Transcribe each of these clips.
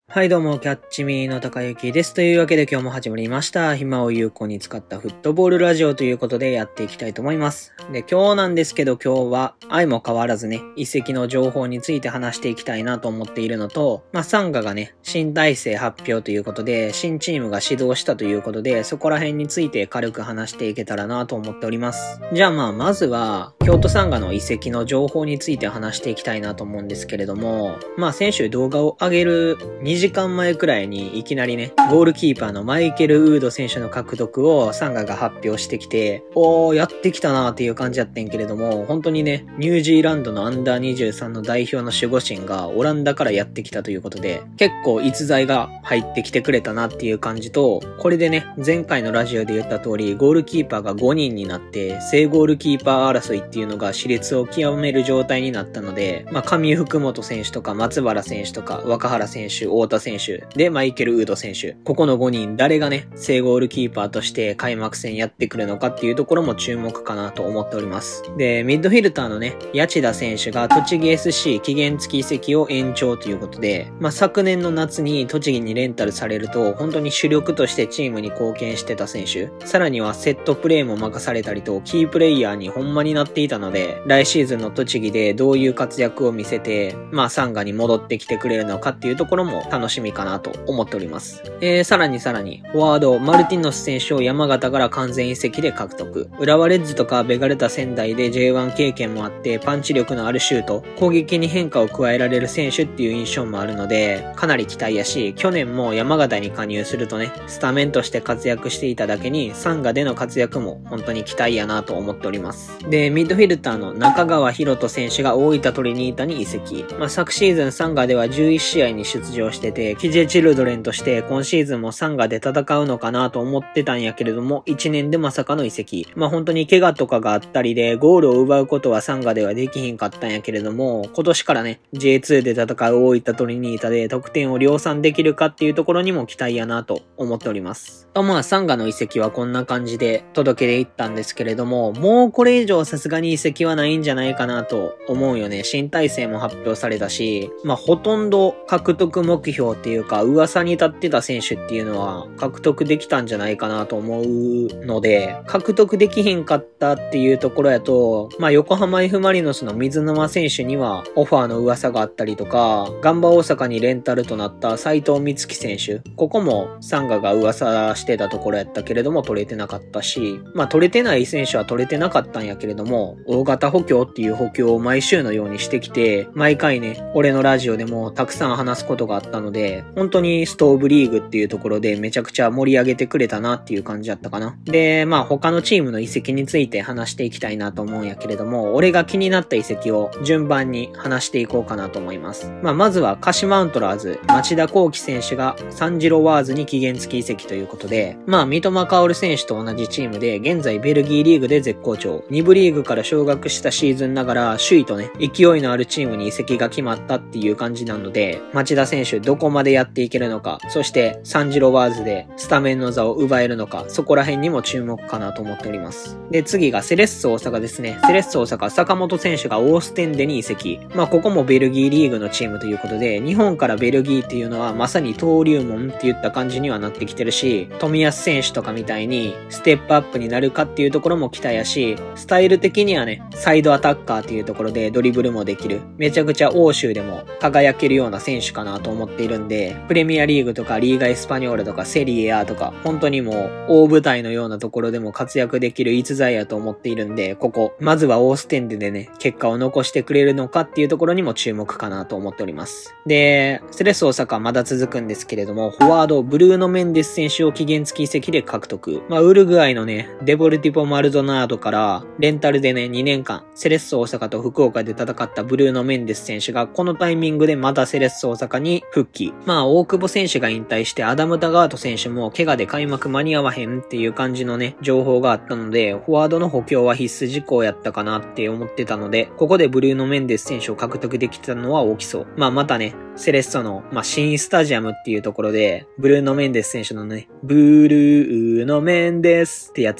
はいどうも、キャッチミーの高幸です。というわけで今日も始まりました。暇を有効に使ったフットボールラジオということでやっていきたいと思います。で、今日なんですけど今日は相も変わらずね、移籍の情報について話していきたいなと思っているのと、サンガがね、新体制発表ということで、新チームが始動したということで、そこら辺について軽く話していけたらなと思っております。じゃあまずは、京都サンガの移籍の情報について話していきたいなと思うんですけれども、先週動画を上げる2時間前くらいにいきなりね、ゴールキーパーのマイケル・ウード選手の獲得をサンガが発表してきて、やってきたなーっていう感じやってんけれども、本当にね、ニュージーランドのアンダー23の代表の守護神がオランダからやってきたということで、結構逸材が入ってきてくれたなっていう感じと、これでね、前回のラジオで言った通り、ゴールキーパーが5人になって、正ゴールキーパー争いっていうのが熾烈を極める状態になったので、上福本選手とか松原選手とか若原選手、太田選手、でマイケル・ウード選手、ここの5人誰がね、正ゴールキーパーとして開幕戦やってくるのかっていうところも注目かなと思っております。で、ミッドフィルターのね、谷内田選手が栃木 SC 期限付き移籍を延長ということで、昨年の夏に栃木にレンタルされると、本当に主力としてチームに貢献してた選手、さらにはセットプレーも任されたりと、キープレイヤーにほんまになっていたので、来シーズンの栃木でどういう活躍を見せて、サンガに戻ってきてくれるのかっていうところも楽しみかなと思っております。さらに、フォワード、マルティノス選手を山形から完全移籍で獲得。浦和レッズとかベガルタ仙台で J1 経験もあって、パンチ力のあるシュート、攻撃に変化を加えられる選手っていう印象もあるので、かなり期待やし、去年も山形に加入するとね、スタメンとして活躍していただけに、サンガでの活躍も本当に期待やなと思っております。で、ミッドフィルターの中川博人選手が大分トリニータに移籍。昨シーズンサンガでは11試合に出場してて、キジェチルドレンとして今シーズンもサンガで戦うのかなと思ってたんやけれども、1年でまさかの移籍。本当に怪我とかがあったりで、ゴールを奪うことはサンガではできひんかったんやけれども、今年からね、J2 で戦う大分トリニータで得点を量産できるかっていうところにも期待やなと思っております。サンガの移籍はこんな感じで届けていったんですけれども、もうこれ以上さすがに移籍はないんじゃないかなと思うよね。新体制も発表されたし、ほとんど獲得目標っていうか、噂に立ってた選手っていうのは獲得できたんじゃないかなと思うので、獲得できひんかったっていうところやと、横浜 F マリノスの水沼選手にはオファーの噂があったりとか、ガンバ大阪にレンタルとなった斉藤光希選手、ここもサンガが噂してたところやったけれども取れてなかったし、取れてない選手は取れてなかったんやけれども、大型補強っていう補強を毎週のようにしてきて、毎回ね、俺のラジオでもたくさん話すことがあったので、本当にストーブリーグっていうところでめちゃくちゃ盛り上げてくれたなっていう感じだったかな。で、他のチームの移籍について話していきたいなと思うんやけれども、俺が気になった移籍を順番に話していこうかなと思います。まずは鹿島アントラーズ、町田幸輝選手がサンジロワーズに期限付き移籍ということで、三笘薫選手と同じチームで、現在ベルギーリーグで絶好調。2部リーグから昇格したシーズンながら、首位とね、勢いのあるチームに移籍が決まったっていう感じなので、町田選手どこまでやっていけるのか、そしてサンジロワーズでスタメンの座を奪えるのか、そこら辺にも注目かなと思っております。で、次がセレッソ大阪ですね。セレッソ大阪、坂本選手がオーステンデに移籍。ここもベルギーリーグのチームということで、日本からベルギーっていうのはまさに登竜門って言った感じにはなってきてるし、冨安選手とかみたいにステップアップになるかっていうところも期待やし、スタイル的にはね、サイドアタッカーっていうところでドリブルもできる。めちゃくちゃ欧州でも輝けるような選手かなと思っているんで、プレミアリーグとかリーガエスパニョーラとかセリエ A とか、本当にもう大舞台のようなところでも活躍できる逸材やと思っているんで、まずはオーステンデでね、結果を残してくれるのかっていうところにも注目かなと思っております。で、セレッソ大阪はまだ続くんですけれども、フォワード、ブルーノ・メンデス選手を期限付き移籍で獲得。ウルグアイのね、デボルティポ・マルドナードからレンタルでね、2年間、セレッソ大阪と福岡で戦ったブルーノ・メンデス選手が、このタイミングでまたセレッソ大阪に復帰。大久保選手が引退して、アダム・ダガート選手も怪我で開幕間に合わへんっていう感じのね、情報があったので、フォワードの補強は必須事項やったかなって思ってたので、ここでブルーノ・メンデス選手を獲得できたのは大きそう。またね、セレッソの、新スタジアムっていうところで、ブルーノ・メンデス選手のね、ブルーノ・メンデスってやつをね、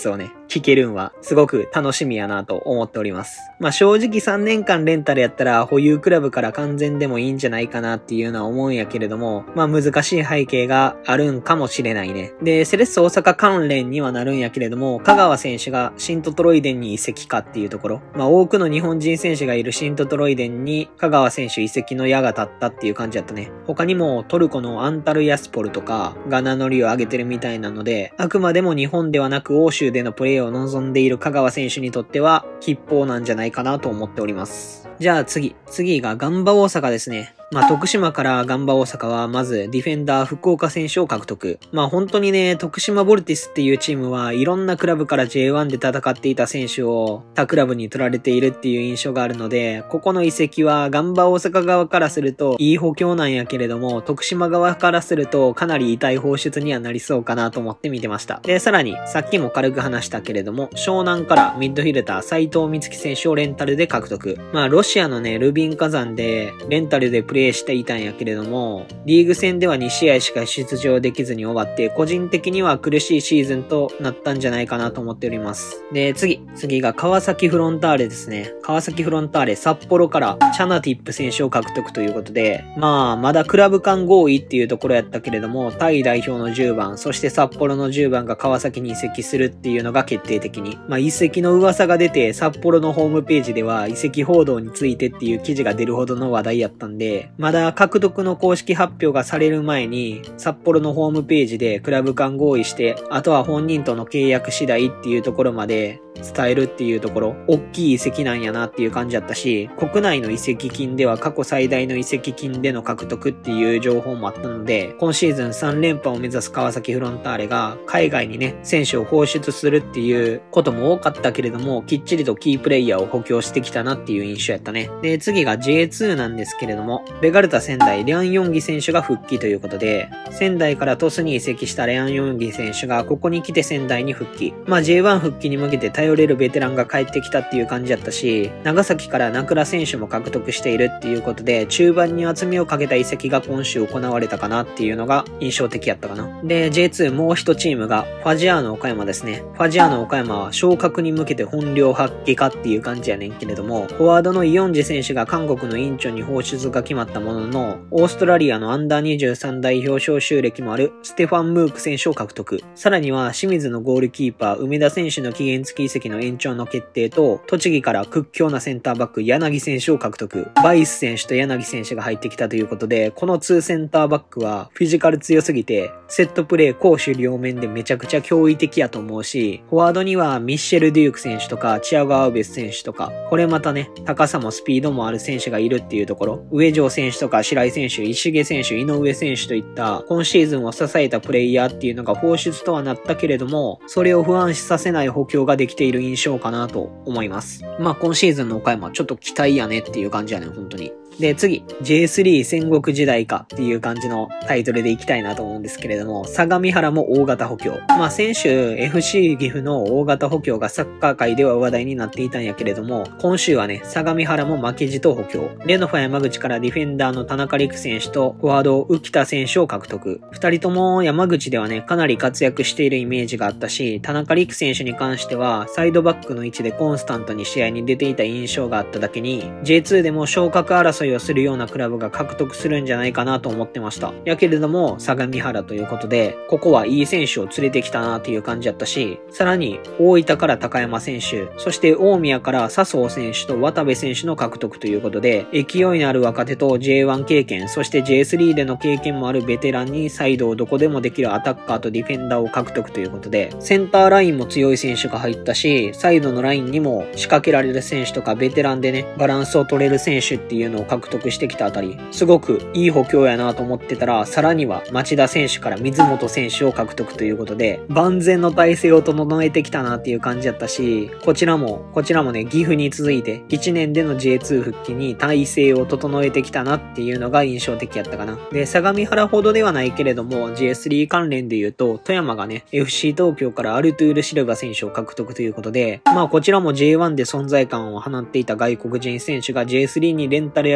聞けるんはすごく楽しみやなと思っております。まあ正直3年間レンタルやったら保有クラブから完全でもいいんじゃないかなっていうのは思うんやけれども、まあ難しい背景があるんかもしれないね。で、セレッソ大阪関連にはなるんやけれども、香川選手がシントトロイデンに移籍かっていうところ。まあ多くの日本人選手がいるシントトロイデンに香川選手移籍の矢が立ったっていう感じだったね。他にもトルコのアンタルヤスポルとかが名乗りを上げてるみたいなので、あくまでも日本ではなく欧州でのプレーを望んでいる香川選手にとっては吉報なんじゃないかなと思っております。じゃあ次がガンバ大阪ですね。まあ、徳島からガンバ大阪はまずディフェンダー福岡選手を獲得。まあ、本当にね、徳島ボルティスっていうチームはいろんなクラブから J1 で戦っていた選手を他クラブに取られているっていう印象があるので、ここの移籍はガンバ大阪側からするといい補強なんやけれども、徳島側からするとかなり痛い放出にはなりそうかなと思って見てました。で、さらにさっきも軽く話したけれども、湘南からミッドフィルダー斉藤光希選手をレンタルで獲得。まあ、ロシアのね、ルビン火山でレンタルでプレーしていたんやけれども、リーグ戦では2試合しか出場できずに終わって、個人的には苦しいシーズンとなったんじゃないかなと思っております。で、次が川崎フロンターレですね。川崎フロンターレ、札幌からチャナティップ選手を獲得ということで、まあ、まだクラブ間合意っていうところやったけれども、タイ代表の10番、そして札幌の10番が川崎に移籍するっていうのが決定的に。まあ、移籍の噂が出て、札幌のホームページでは移籍報道についてっていう記事が出るほどの話題やったんで、まだ獲得の公式発表がされる前に、札幌のホームページでクラブ間合意して、あとは本人との契約次第っていうところまで伝えるっていうところ、大きい移籍なんやなっていう感じだったし、国内の移籍金では過去最大の移籍金での獲得っていう情報もあったので、今シーズン3連覇を目指す川崎フロンターレが海外にね、選手を放出するっていうことも多かったけれども、きっちりとキープレイヤーを補強してきたなっていう印象やったね。で、次が J2 なんですけれども、ベガルタ仙台レアン・ヨンギ選手が復帰ということで、仙台からトスに移籍したレアン・ヨンギ選手がここに来て仙台に復帰。まあ J1 復帰に向けて頼れるベテランが帰ってきたっていう感じだったし、長崎から名倉選手も獲得しているっていうことで、中盤に厚みをかけた移籍が今週行われたかなっていうのが印象的やったかな。で、J2 もう一チームがファジアーノ岡山ですね。ファジアーノ岡山は昇格に向けて本領発揮かっていう感じやねんけれども、フォワードのイヨンジ選手が韓国のインチョンに放出が決まったものの、オーストラリアのアンダー23代表招集歴もあるステファン・ムーク選手を獲得。さらには清水のゴールキーパー梅田選手の期限付き移籍の延長の決定と、栃木から屈強なセンターバック柳選手を獲得。バイス選手と柳選手が入ってきたということで、この2センターバックはフィジカル強すぎて、セットプレー攻守両面でめちゃくちゃ驚異的やと思うし、フォワードにはミッシェル・デューク選手とかチアゴ・アウベス選手とか、これまたね、高さもスピードもある選手がいるっていうところ、上条選手とか白井選手、石毛選手、井上選手といった今シーズンを支えたプレイヤーっていうのが放出とはなったけれども、それを不安視させない補強ができている印象かなと思います。まあ今シーズンの岡山ちょっと期待やねっていう感じやね、本当に。で、次、J3 戦国時代かっていう感じのタイトルでいきたいなと思うんですけれども、相模原も大型補強。まあ先週 FC 岐阜の大型補強がサッカー界では話題になっていたんやけれども、今週はね、相模原も負けじと補強。レノファ山口からディフェンダーの田中陸選手とフォワード浮田選手を獲得。二人とも山口ではね、かなり活躍しているイメージがあったし、田中陸選手に関してはサイドバックの位置でコンスタントに試合に出ていた印象があっただけに、J2 でも昇格争いをするようなクラブが獲得するんじゃないかなと思ってました。やけれども、相模原ということで、ここはいい選手を連れてきたなという感じだったし、さらに大分から高山選手、そして大宮から笹生選手と渡部選手の獲得ということで、勢いのある若手と J1 経験、そして J3 での経験もあるベテランにサイドをどこでもできるアタッカーとディフェンダーを獲得ということで、センターラインも強い選手が入ったし、サイドのラインにも仕掛けられる選手とかベテランでね、バランスを取れる選手っていうのを獲得してきたあたり、すごくいい補強やなと思ってたら、さらには町田選手から水本選手を獲得ということで、万全の体制を整えてきたなっていう感じだったし、こちらもね、岐阜に続いて1年での J2 復帰に体制を整えてきたなっていうのが印象的やったかな。で、相模原ほどではないけれども J3 関連で言うと、富山がね、FC 東京からアルトゥール・シルバ選手を獲得ということで、まあこちらも J1 で存在感を放っていた外国人選手が J3 にレンタル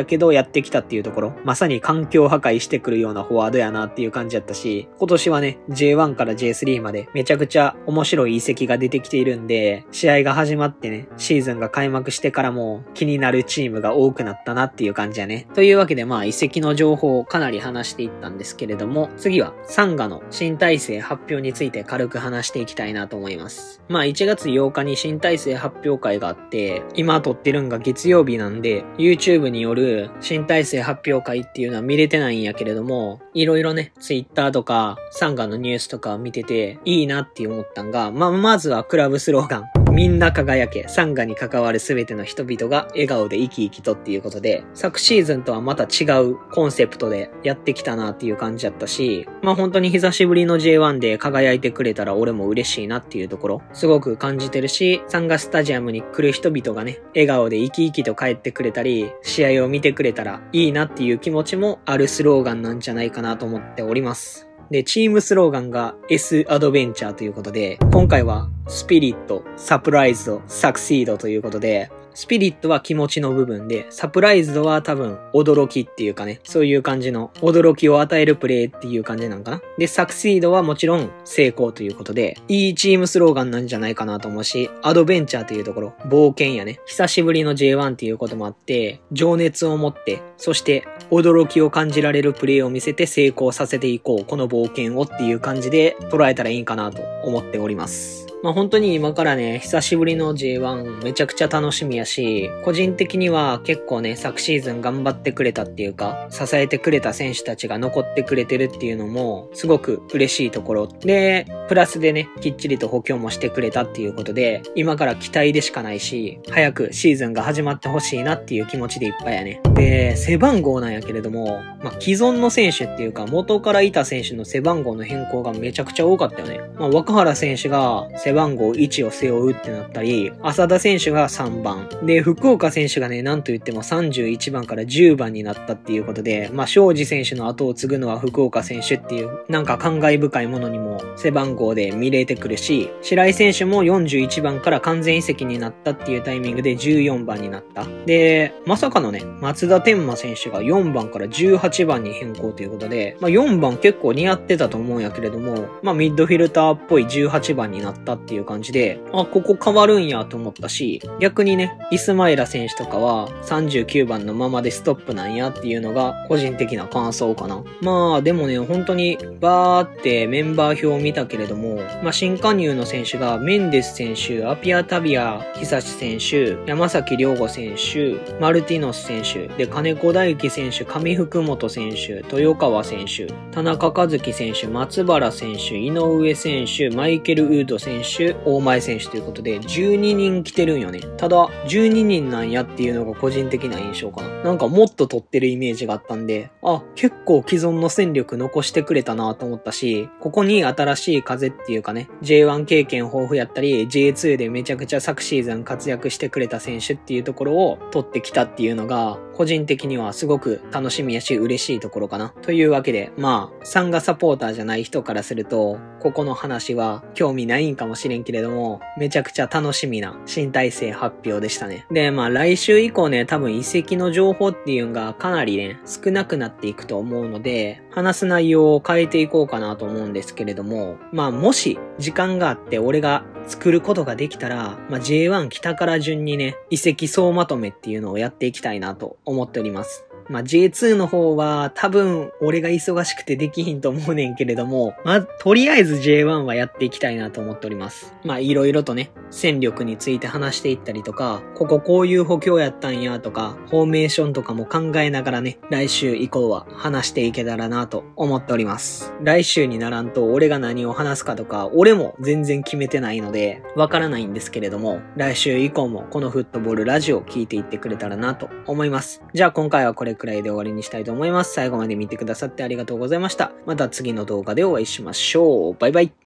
やけどやってきたっていうところ、まさに環境破壊してくるようなフォワードやなっていう感じだったし、今年はね、J1 から J3 までめちゃくちゃ面白い移籍が出てきているんで、試合が始まってね、シーズンが開幕してからも気になるチームが多くなったなっていう感じやね。というわけで移籍の情報をかなり話していったんですけれども、次はサンガの新体制発表について軽く話していきたいなと思います。1月8日に新体制発表会があって、今撮ってるんが月曜日なんで、YouTube による新体制発表会っていうのは見れてないんやけれども、いろいろね、Twitter とかサンガのニュースとかを見てていいなって思ったんが、まずはクラブスローガン。みんな輝け、サンガに関わるすべての人々が笑顔で生き生きとっていうことで、昨シーズンとはまた違うコンセプトでやってきたなっていう感じだったし、本当に久しぶりの J1 で輝いてくれたら俺も嬉しいなっていうところ、すごく感じてるし、サンガスタジアムに来る人々がね、笑顔で生き生きと帰ってくれたり、試合を見てくれたらいいなっていう気持ちもあるスローガンなんじゃないかなと思っております。で、チームスローガンが S アドベンチャーということで、今回はスピリット、サプライズド、サクシードということで、スピリットは気持ちの部分で、サプライズドは多分驚きっていうかね、そういう感じの驚きを与えるプレーっていう感じなんかな。で、サクシードはもちろん成功ということで、いいチームスローガンなんじゃないかなと思うし、アドベンチャーというところ、冒険やね、久しぶりの J1 っていうこともあって、情熱を持って、そして驚きを感じられるプレーを見せて成功させていこう、この冒険をっていう感じで捉えたらいいんかなと思っております。本当に今からね、久しぶりの J1 めちゃくちゃ楽しみやし、個人的には結構ね、昨シーズン頑張ってくれたっていうか、支えてくれた選手たちが残ってくれてるっていうのも、すごく嬉しいところで、プラスでね、きっちりと補強もしてくれたっていうことで、今から期待でしかないし、早くシーズンが始まってほしいなっていう気持ちでいっぱいやね。で、背番号なんやけれども、既存の選手っていうか、元からいた選手の背番号の変更がめちゃくちゃ多かったよね。若原選手が背番号1を背負うってなったり、浅田選手が3番。で、福岡選手がね、なんと言っても31番から10番になったっていうことで、庄司選手の後を継ぐのは福岡選手っていう、なんか感慨深いものにも背番号で見れてくるし、白井選手も41番から完全移籍になったっていうタイミングで14番になった。で、まさかのね、松田天馬選手が4番から18番に変更ということで、4番結構似合ってたと思うんやけれども、ミッドフィルターっぽい18番になったっていう感じで、ここ変わるんやと思ったし、逆にね、イスマイラ選手とかは39番のままでストップなんやっていうのが個人的な感想かな。でもね、本当にバーってメンバー表を見たけれども、新加入の選手がメンデス選手、アピアタビア久志選手、山崎亮吾選手、マルティノス選手、で、金子大輝選手、上福本選手、豊川選手、田中和樹選手、松原選手、井上選手、マイケル・ウード選手、大前選手ということで、12人来てるんよね。ただ、12人なんやっていうのが個人的な印象かな。なんかもっと取ってるイメージがあったんで、結構既存の戦力残してくれたなと思ったし、ここに新しい風っていうかね、J1 経験豊富やったり、J2 でめちゃくちゃ昨シーズン活躍してくれた選手っていうところを取ってきたっていうのが、個人的にはすごく楽しみやし嬉しいところかな。というわけで、サンガサポーターじゃない人からすると、ここの話は興味ないんかもしれんけれども、めちゃくちゃ楽しみな新体制発表でしたね。で、来週以降ね、多分移籍の情報っていうのがかなりね、少なくなっていくと思うので、話す内容を変えていこうかなと思うんですけれども、もし時間があって俺が作ることができたら、J1 北から順にね、移籍総まとめっていうのをやっていきたいなと思っております。J2 の方は多分俺が忙しくてできひんと思うねんけれども、とりあえず J1 はやっていきたいなと思っております。いろいろとね、戦力について話していったりとか、こういう補強やったんやとか、フォーメーションとかも考えながらね、来週以降は話していけたらなと思っております。来週にならんと俺が何を話すかとか、俺も全然決めてないので、わからないんですけれども、来週以降もこのフットボールラジオを聞いていってくれたらなと思います。じゃあ今回はこれくらいで終わりにしたいと思います。最後まで見てくださってありがとうございました。また次の動画でお会いしましょう。バイバイ。